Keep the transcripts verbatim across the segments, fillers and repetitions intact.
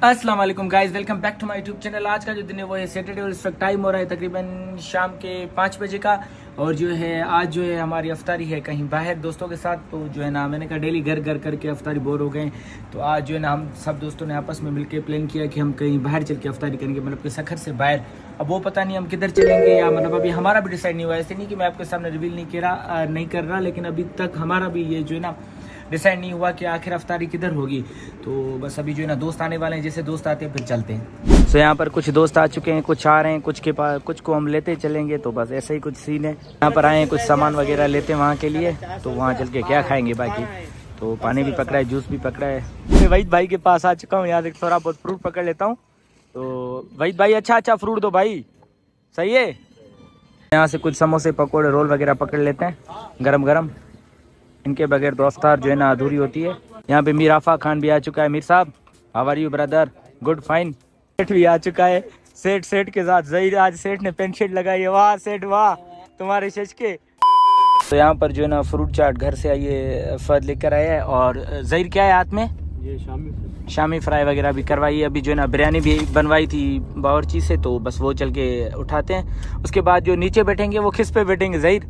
अस्सलाम वालेकुम guys, welcome back to my YouTube channel. आज का जो दिन है वो है सैटरडे और इस वक्त टाइम हो रहा है तकरीबन शाम के पाँच बजे का। और जो है आज जो है हमारी अफ्तारी है कहीं बाहर दोस्तों के साथ। तो जो है ना मैंने कहा डेली घर घर करके अफ्तारी बोर हो गए, तो आज जो है ना हम सब दोस्तों ने आपस में मिलकर प्लान किया कि हम कहीं बाहर चल के अफ्तारी करेंगे, मतलब कि सखर से बाहर। अब वो पता नहीं हम किधर चलेंगे, या मतलब अभी हमारा भी डिसाइड नहीं हुआ। ऐसे नहीं कि मैं आपके सामने रिवील नहीं कर रहा नहीं कर रहा लेकिन अभी तक हमारा भी ये जो है ना डिसाइड नहीं हुआ कि आखिर अफ्तारी किधर होगी। तो बस अभी जो है ना दोस्त आने वाले हैं, जैसे दोस्त आते हैं फिर चलते हैं। तो यहाँ पर कुछ दोस्त आ चुके हैं, कुछ आ रहे हैं, कुछ के पास कुछ को हम लेते चलेंगे। तो बस ऐसा ही कुछ सीन है। यहाँ पर आए हैं कुछ सामान वगैरह लेते हैं वहाँ के लिए, तो वहाँ चल के क्या खाएंगे बाकी। तो पानी भी पकड़ा है, जूस भी पकड़ा है। मैं वहीद भाई के पास आ चुका हूँ, यहाँ से थोड़ा बहुत फ्रूट पकड़ लेता हूँ। तो वहीद भाई अच्छा अच्छा फ्रूट दो भाई, सही है। यहाँ से कुछ समोसे पकौड़े रोल वगैरह पकड़ लेते हैं गरम गरम, इनके बगैर तो अफ्तार जो है ना अधूरी होती है। यहाँ पे मीर आफा खान भी आ चुका है। मीर साहब how are you brother, good fine. सेठ भी आ चुका है, सेठ सेठ के साथ जहीर। आज सेठ ने पेंट शर्ट लगाई है, वाह सेठ वाह तुम्हारे शश के। तो यहाँ पर जो है ना फ्रूट चाट घर से आइए फद लेकर आया है। और जहीर क्या है हाथ में, ये शामी शामी फ्राई वगैरह भी करवाई है। अभी जो है ना बिरयानी भी बनवाई थी बावर्ची से, तो बस वो चल के उठाते हैं। उसके बाद जो नीचे बैठेंगे वो किस पे बैठेंगे जहीर?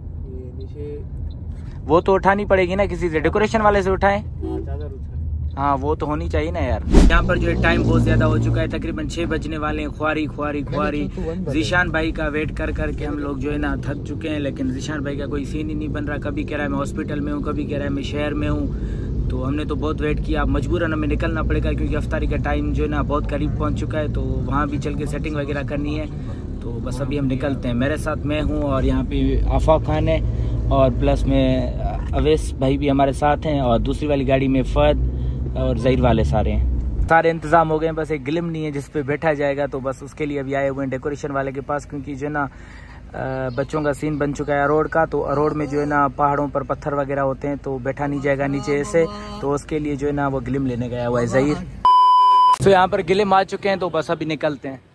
वो तो उठानी पड़ेगी ना किसी से, डेकोरेशन वाले से उठाएं। हाँ वो तो होनी चाहिए ना यार। यहाँ पर जो है टाइम बहुत ज्यादा हो चुका है, तकरीबन छह बजने वाले हैं। खुआरी खुआरी खुआरी जीशान भाई का वेट कर करके हम लोग जो है ना थक चुके हैं, लेकिन जीशान भाई का कोई सीन ही नहीं बन रहा। कभी कह रहा है मैं हॉस्पिटल में हूँ, कभी कह रहा है मैं शहर में हूँ। तो हमने तो बहुत वेट किया, मजबूरन हमें निकलना पड़ेगा क्योंकि अफ्तारी का टाइम जो है ना बहुत करीब पहुँच चुका है। तो वहाँ भी चल के सेटिंग वगैरह करनी है। तो बस अभी हम निकलते हैं। मेरे साथ मैं हूँ और यहाँ पे आफा खान है, और प्लस में अवैस भाई भी हमारे साथ हैं, और दूसरी वाली गाड़ी में फद और जहीर वाले सारे हैं। सारे इंतजाम हो गए हैं, बस एक गिलिम नहीं है जिस पे बैठा जाएगा। तो बस उसके लिए अभी आए हुए हैं डेकोरेशन वाले के पास, क्योंकि जो है ना बच्चों का सीन बन चुका है अरोड़ का। तो अरोड़ में जो है ना पहाड़ों पर पत्थर वगैरह होते हैं, तो बैठा नहीं जाएगा नीचे ऐसे। तो उसके लिए जो है ना वो गिलिम लेने गया हुआ है जहीर। तो यहाँ पर गिलिम आ चुके हैं, तो बस अभी निकलते हैं।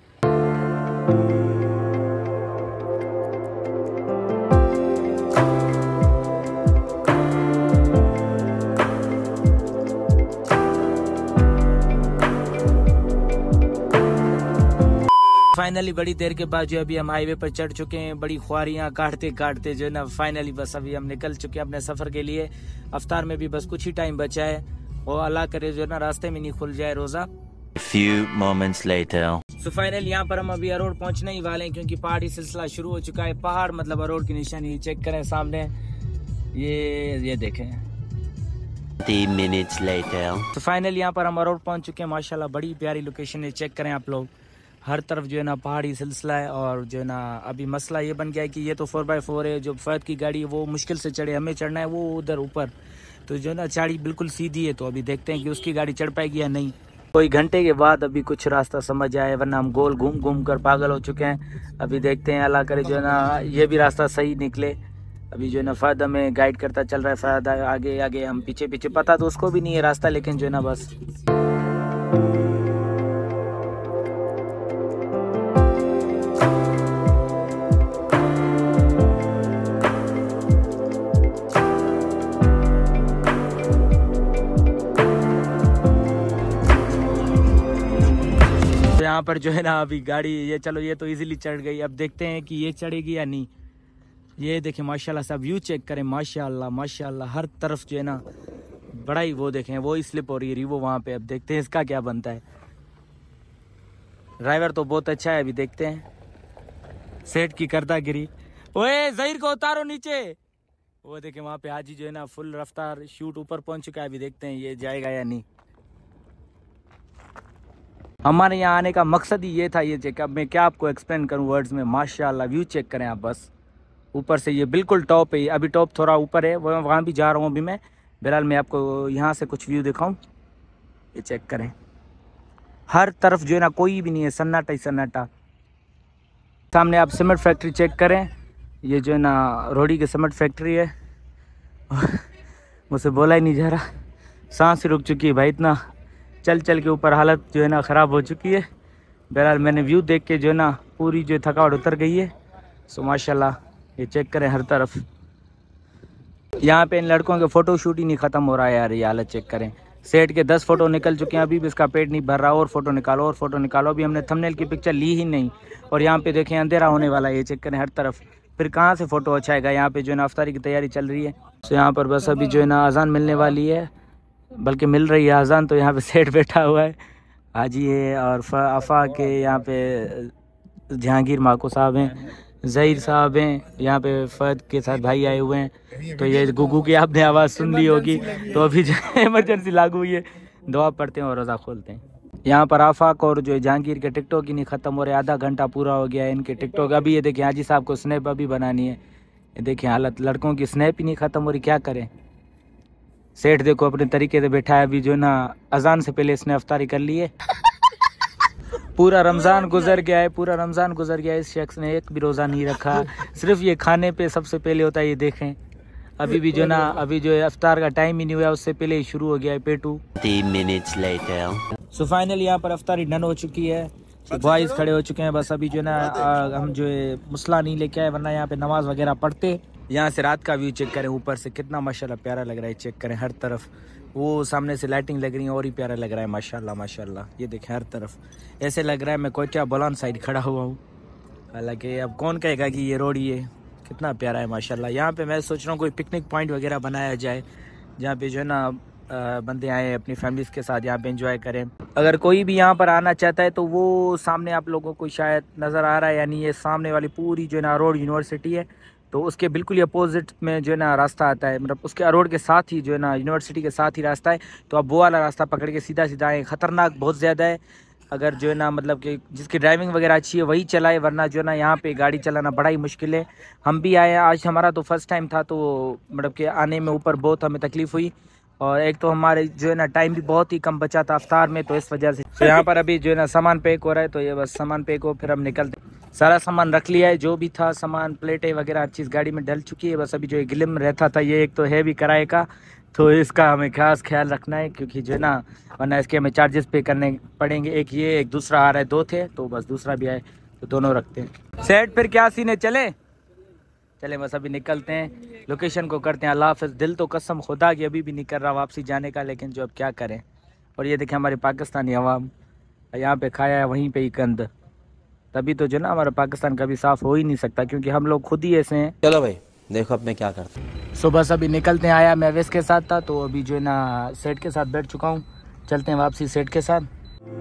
फाइनली बड़ी देर के बाद जो अभी हम हाईवे पर चढ़ चुके हैं, बड़ी ख्वारियां काटते काटते जो है ना फाइनली बस अभी हम निकल चुके हैं अपने सफर के लिए। अफ्तार में भी बस कुछ ही टाइम बचा है, और अल्लाह करे जो है ना रास्ते में नहीं खुल जाए रोजा। Few moments later. So finally यहाँ पर हम अभी अरोड़ पहुंचने ही वाले हैं, क्योंकि पहाड़ी सिलसिला शुरू हो चुका है। पहाड़ मतलब अरोड़ की निशानी चेक करें सामने, ये ये देखें। Thirty minutes later. तो फाइनली यहाँ पर हम अरोड़ पहुंच चुके हैं। माशाल्लाह बड़ी प्यारी लोकेशन है, चेक करें आप लोग। हर तरफ जो है ना पहाड़ी सिलसिला है, और जो है ना अभी मसला ये बन गया है कि ये तो फोर बाई फोर है, जो फहद की गाड़ी है वो मुश्किल से चढ़े, हमें चढ़ना है वो उधर ऊपर। तो जो है ना चाड़ी बिल्कुल सीधी है, तो अभी देखते हैं कि उसकी गाड़ी चढ़ पाएगी या नहीं। कोई घंटे के बाद अभी कुछ रास्ता समझ आए, वरना हम गोल घूम घूम कर पागल हो चुके हैं। अभी देखते हैं अल्लाह करे जो है ना ये भी रास्ता सही निकले। अभी जो है ना फहद हमें गाइड करता चल रहा है, फहद आगे आगे हम पीछे पीछे। पता तो उसको भी नहीं है रास्ता, लेकिन जो है ना बस यहाँ पर जो है ना अभी गाड़ी ये चलो ये तो इजीली चढ़ गई। अब देखते हैं कि ये चढ़ेगी या नहीं। ये देखें माशाल्लाह सा व्यू चेक करें, माशाल्लाह माशाल्लाह हर तरफ जो है ना बड़ा ही वो देखें, वो ही स्लिप हो रही है रिवो वहाँ पे। अब देखते हैं इसका क्या बनता है। ड्राइवर तो बहुत अच्छा है, अभी देखते हैं। सेठ की करदागिरी। ओए जहीर को उतारो नीचे। वो देखें वहाँ पे हाजी जो है ना फुल रफ्तार शूट ऊपर पहुंच चुका है। अभी देखते हैं ये जाएगा या नहीं। हमारे यहाँ आने का मकसद ही ये था, ये चेकअप में क्या आपको एक्सप्लेन करूँ वर्ड्स में। माशाल्लाह व्यू चेक करें आप बस ऊपर से, ये बिल्कुल टॉप है। अभी टॉप थोड़ा ऊपर है, वो वहाँ भी जा रहा हूँ अभी मैं। बहरहाल मैं आपको यहाँ से कुछ व्यू दिखाऊँ, ये चेक करें। हर तरफ जो है ना कोई भी नहीं है, सन्नाटा ही सन्नाटा। सामने आप सीमेंट फैक्ट्री चेक करें, ये जो है ना रोडी की सीमेंट फैक्ट्री है। मुझसे बोला ही नहीं जा रहा, सांस रुक चुकी है भाई, इतना चल चल के ऊपर हालत जो है ना ख़राब हो चुकी है। बहरहाल मैंने व्यू देख के जो है ना पूरी जो थकावट उतर गई है। सो माशाल्लाह ये चेक करें हर तरफ। यहाँ पे इन लड़कों के फ़ोटो शूट ही नहीं ख़त्म हो रहा है यार, ये हालत चेक करें। सेठ के दस फोटो निकल चुके हैं, अभी भी इसका पेट नहीं भर रहा। और फोटो निकालो और फोटो निकालो, अभी हमने थंबनेल की पिक्चर ली ही नहीं। और यहाँ पे देखें अंधेरा होने वाला है, ये चेक करें हर तरफ, फिर कहाँ से फोटो अच्छा आएगा। यहाँ पे जो है ना अफ्तारी की तैयारी चल रही है। तो यहाँ पर बस अभी जो है ना अजान मिलने वाली है, बल्कि मिल रही है अजान। तो यहाँ पे सेठ बैठा हुआ है, हाजी है, और अफा के यहाँ पे जहांगीर माको साहब हैं, ज़हीर साहब हैं, यहाँ पे फहद के साथ भाई आए हुए हैं। तो ये गुगू की आपने आवाज़ सुन ली होगी। तो अभी जो इमरजेंसी लागू हुई है, दुआ पढ़ते हैं और रोज़ा खोलते हैं। यहाँ पर आफाक और जो जहांगीर के टिकटॉक ही नहीं ख़त्म हो रहे, आधा घंटा पूरा हो गया है इनके टिकटॉक। अभी ये देखिए हाजी साहब को स्नैप अभी बनानी है, ये देखिए हालत, लड़कों की स्नैप ही नहीं ख़त्म हो रही, क्या करें। सेठ देखो अपने तरीके से बैठा है, अभी जो ना अजान से पहले इसने अफ्तारी कर ली है। पूरा रमज़ान गुजर गया है, पूरा रमज़ान गुजर गया है, इस शख्स ने एक भी रोज़ा नहीं रखा। सिर्फ ये खाने पे सबसे पहले होता है, ये देखें अभी भी जो ना अभी जो है अफ्तार का टाइम ही नहीं हुआ, उससे पहले ही शुरू हो गया है पेटू। सो फाइनली यहाँ पर अफ्तारी डन हो चुकी है, बॉयज़ खड़े हो चुके हैं। बस अभी जो ना हम जो है मुसला नहीं लेके आए, वरना यहाँ पे नमाज वगैरह पढ़ते। यहाँ से रात का व्यू चेक करें, ऊपर से कितना माशाल्लाह प्यारा लग रहा है, चेक करें हर तरफ। वो सामने से लाइटिंग लग रही है और ही प्यारा लग रहा है माशाल्लाह माशाल्लाह। ये देखें हर तरफ ऐसे लग रहा है मैं कोयटा बोलान साइड खड़ा हुआ हूँ। हालांकि अब कौन कहेगा कि ये रोड ही है, कितना प्यारा है माशाल्लाह। यहाँ पे मैं सोच रहा हूँ कोई पिकनिक पॉइंट वगैरह बनाया जाए, जहाँ पे जो है ना बंदे आए अपनी फैमिलीज़ के साथ यहाँ पे एंजॉय करें। अगर कोई भी यहाँ पर आना चाहता है तो वो सामने आप लोगों को शायद नज़र आ रहा है, यानी ये सामने वाली पूरी जो है ना रोड यूनिवर्सिटी है, तो उसके बिल्कुल ही अपोजिट में जो है ना रास्ता आता है, मतलब उसके रोड के साथ ही जो है ना यूनिवर्सिटी के साथ ही रास्ता है। तो आप वो वाला रास्ता पकड़ के सीधा सीधा आए, ख़तरनाक बहुत ज़्यादा है। अगर जो है ना मतलब कि जिसकी ड्राइविंग वगैरह अच्छी है वही चलाए, वरना जो है ना यहाँ पे गाड़ी चलाना बड़ा ही मुश्किल है। हम भी आए, आज हमारा तो फर्स्ट टाइम था, तो मतलब कि आने में ऊपर बहुत हमें तकलीफ़ हुई। और एक तो हमारे जो है ना टाइम भी बहुत ही कम बचा था अफ्तार में, तो इस वजह से तो यहाँ पर अभी जो है ना सामान पैक हो रहा है। तो ये बस सामान पैक हो, फिर हम निकलते। सारा सामान रख लिया है, जो भी था सामान, प्लेटें वगैरह हर चीज़ गाड़ी में डल चुकी है। बस अभी जो है गिलम रहता था, ये एक तो है भी किराए का, तो इसका हमें खास ख्याल रखना है, क्योंकि जो है ना वरना इसके हमें चार्जेस पे करने पड़ेंगे। एक ये, एक दूसरा आ रहा है, दो थे, तो बस दूसरा भी आए तो दोनों रखते हैं। सेट फिर क्या सीन है, चले चले बस अभी निकलते हैं, लोकेशन को करते हैं अल्लाह हाफ़िज़। दिल तो कसम खुदा की अभी भी नहीं कर रहा वापसी जाने का, लेकिन जो अब क्या करें। और ये देखें हमारे पाकिस्तानी अवाम यहाँ पे खाया है वहीं पे ही कंद, तभी तो जो ना हमारा पाकिस्तान कभी साफ़ हो ही नहीं सकता, क्योंकि हम लोग खुद ही ऐसे हैं। चलो भाई देखो अब मैं क्या करता हूँ। सुबह से अभी निकलते हैं, आया मैं अवैस के साथ था, तो अभी जो है ना सेठ के साथ बैठ चुका हूँ, चलते हैं वापसी सेठ के साथ।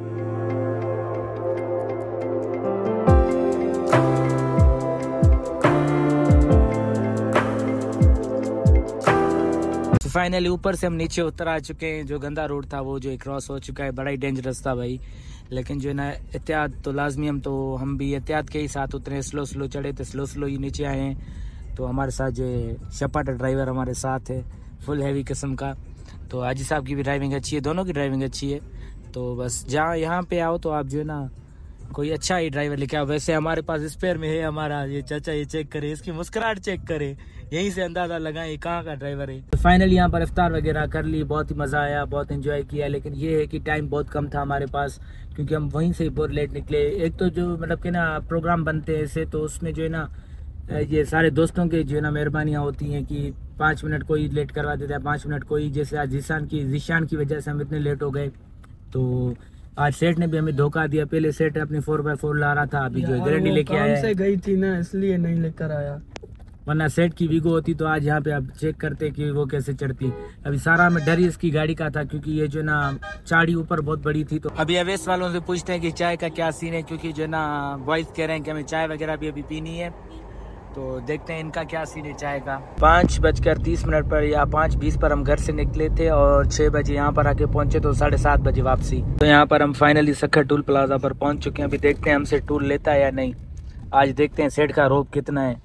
फाइनली ऊपर से हम नीचे उतर आ चुके हैं। जो गंदा रोड था वो जो क्रॉस हो चुका है, बड़ा ही डेंजरस था भाई, लेकिन जो है ना एहतियात तो लाजमी, हम तो हम भी एहतियात के ही साथ उतरे, स्लो स्लो चढ़े थे, स्लो स्लो ही नीचे आए हैं। तो हमारे साथ जो है शपाटा ड्राइवर हमारे साथ है, फुल हैवी किस्म का। तो हाजी साहब की भी ड्राइविंग अच्छी है, दोनों की ड्राइविंग अच्छी है। तो बस जहाँ यहाँ पे आओ तो आप जो है ना कोई अच्छा ही ड्राइवर लेके आओ। वैसे हमारे पास स्पेयर में है हमारा ये चाचा, ये चेक करे, इसकी मुस्कुराहट चेक करे, यहीं से अंदाजा लगाएं कहाँ का ड्राइवर है। तो फाइनली यहाँ पर इफ्तार वगैरह कर ली, बहुत ही मज़ा आया, बहुत एंजॉय किया। लेकिन ये है कि टाइम बहुत कम था हमारे पास, क्योंकि हम वहीं से बहुत लेट निकले। एक तो जो मतलब कि ना प्रोग्राम बनते हैं ऐसे, तो उसमें जो है ना ये सारे दोस्तों के जो है ना मेहरबानियाँ होती हैं कि पाँच मिनट कोई लेट करवा देता है, पाँच मिनट कोई, जैसे आज जीशान की जीशान की वजह से हम इतने लेट हो गए। तो आज सेठ ने भी हमें धोखा दिया, पहले सेठ अपनी फोर बाय फोर ला रहा था, अभी जो गारंटी लेके आया से गई थी ना, इसलिए नहीं लेकर आया, वरना सेठ की वीगो होती तो आज यहाँ पे आप चेक करते कि वो कैसे चढ़ती। अभी सारा में डर ही इसकी गाड़ी का था, क्योंकि ये जो ना चाड़ी ऊपर बहुत बड़ी थी। तो अभी अवैस वालों से पूछते हैं कि चाय का क्या सीन है, क्योंकि जो ना बॉयज कह रहे हैं कि हमें चाय वगैरह भी अभी पीनी है। तो देखते हैं इनका क्या सीन है चाय का। पाँच बजकर तीस मिनट पर या पाँच बीस पर हम घर से निकले थे, और छः बजे यहाँ पर आके पहुँचे, तो साढ़े सात बजे वापसी। तो यहाँ पर हम फाइनली सखर टूल प्लाजा पर पहुँच चुके हैं। अभी देखते हैं हमसे टूल लेता है या नहीं। आज देखते हैं सेठ का रोब कितना है।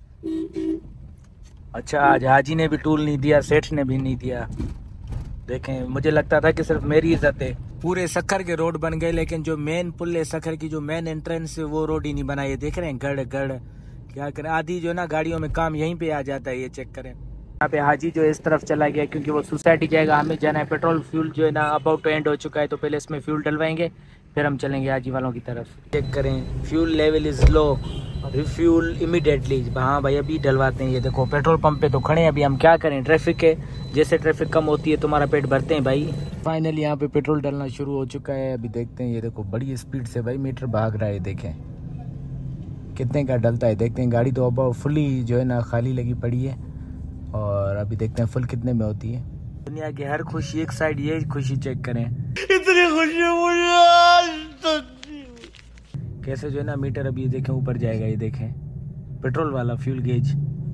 अच्छा, आज हाजी ने भी टूल नहीं दिया, सेठ ने भी नहीं दिया। देखें, मुझे लगता था कि सिर्फ मेरी इज्जत है। पूरे सखर के रोड बन गए, लेकिन जो मेन पुल है सखर की, जो मेन एंट्रेंस है, वो रोड ही नहीं बनाई है। देख रहे हैं गड़ गड़, क्या करें, आधी जो ना गाड़ियों में काम यहीं पे आ जाता है। ये चेक करें, यहाँ पे हाजी जो है इस तरफ चला गया क्योंकि वो सोसाइटी जाएगा, हमें जाना है पेट्रोल। फ्यूल जो है ना अबाउट टू एंड हो चुका है, तो पहले इसमें फ्यूल डलवाएंगे फिर हम चलेंगे हाजी वालों की तरफ। चेक करें fuel level is low, refuel immediately. हाँ भाई अभी डलवाते हैं। ये देखो पेट्रोल पंप पे तो खड़े हैं, अभी हम क्या करें, ट्रैफिक है, जैसे ट्रैफिक कम होती है तुम्हारा पेट भरते हैं भाई। फाइनली यहाँ पे पेट्रोल डलना शुरू हो चुका है, अभी देखते हैं। ये देखो बड़ी स्पीड से भाई मीटर भाग रहा है, देखें कितने का डलता है, देखते हैं। गाड़ी तो अब फुली जो है ना खाली लगी पड़ी है, और अभी देखते हैं फुल कितने में होती है। दुनिया की हर खुशी एक साइड, ये खुशी चेक करें, इतनी खुशी मुझे कैसे जो है ना मीटर अभी देखें ऊपर जाएगा। ये देखें पेट्रोल वाला फ्यूल गेज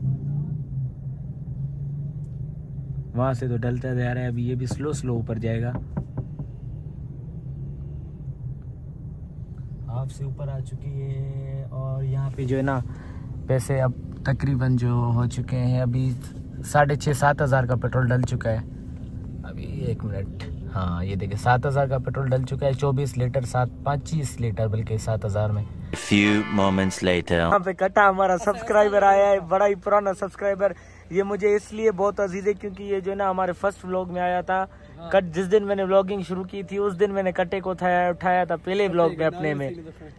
वहां से तो डलता जा रहा है, अभी ये भी स्लो स्लो ऊपर जाएगा। हाफ से ऊपर आ चुकी है, और यहाँ पे जो है ना पैसे अब तकरीबन जो हो चुके हैं, अभी साढ़े छः सात हज़ार का पेट्रोल डल चुका है। अभी एक मिनट, हाँ ये देखिए सात हज़ार का पेट्रोल डल चुका है, चौबीस लीटर, सात पच्चीस लीटर बल्कि सात हज़ार में। Few moments later. यहाँ पे कटा हमारा सब्सक्राइबर आया है, बड़ा ही पुराना सब्सक्राइबर। ये मुझे इसलिए बहुत अजीज है क्योंकि ये जो है ना हमारे फर्स्ट व्लॉग में आया था। कट जिस दिन मैंने व्लॉगिंग शुरू की थी उस दिन मैंने कट्टे को उठाया उठाया था पहले व्लॉग में अपने में।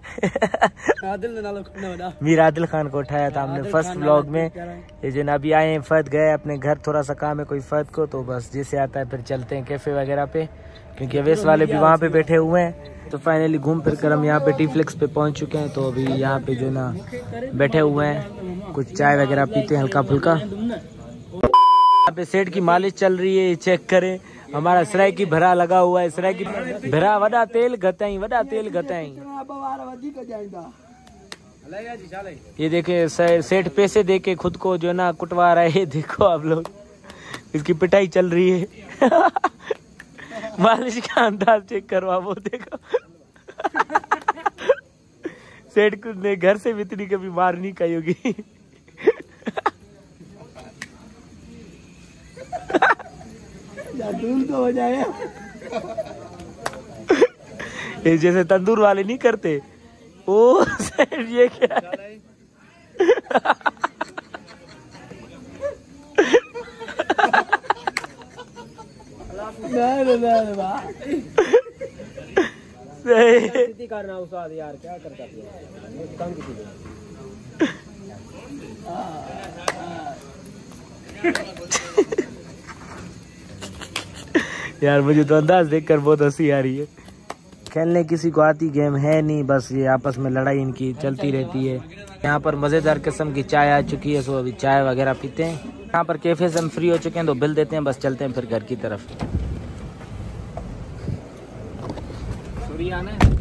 मीर आदिल खान को उठाया था हमने फर्स्ट व्लॉग में। ये जो ना अभी आए हैं, फत गए अपने घर, थोड़ा सा काम है कोई फत को, तो बस जैसे आता है फिर चलते हैं कैफे वगैरह पे, क्योंकि अवेश वाले भी वहाँ पे बैठे हुए हैं। तो फाइनली घूम फिर कर हम यहाँ पे टी फ्लेक्स पे पहुँच चुके हैं। तो अभी यहाँ पे जो ना बैठे हुए हैं, कुछ चाय वगैरह पीते हैं हल्का फुल्का। यहाँ पे सेठ की मालिश चल रही है, चेक करें। हमारा सराय की भरा लगा हुआ है, सराय की भरा वडा तेल घताई वडा तेल घताई। ये देखे सेठ पैसे दे के खुद को जो ना कुटवा रहा है, देखो आप लोग, इसकी पिटाई चल रही है। मालिश का अंदाज चेक करवा, वो देखो। सेठ को ने घर से भी इतनी कभी मार नहीं खाई होगी। तो हो जाए ये जैसे तंदूर वाले नहीं करते, ओ सेठ ये क्या है? करना उस्ताद यार, क्या करता यार, मुझे तो अंदाज देखकर बहुत हंसी आ रही है। खेलने किसी को आती गेम है नहीं, बस ये आपस में लड़ाई इनकी चलती रहती है। यहाँ पर मज़ेदार किस्म की चाय आ चुकी है, सो अभी चाय वगैरह पीते हैं। यहाँ पर कैफे से हम फ्री हो चुके हैं, तो बिल देते हैं, बस चलते हैं फिर घर की तरफ। सूर्य आना है।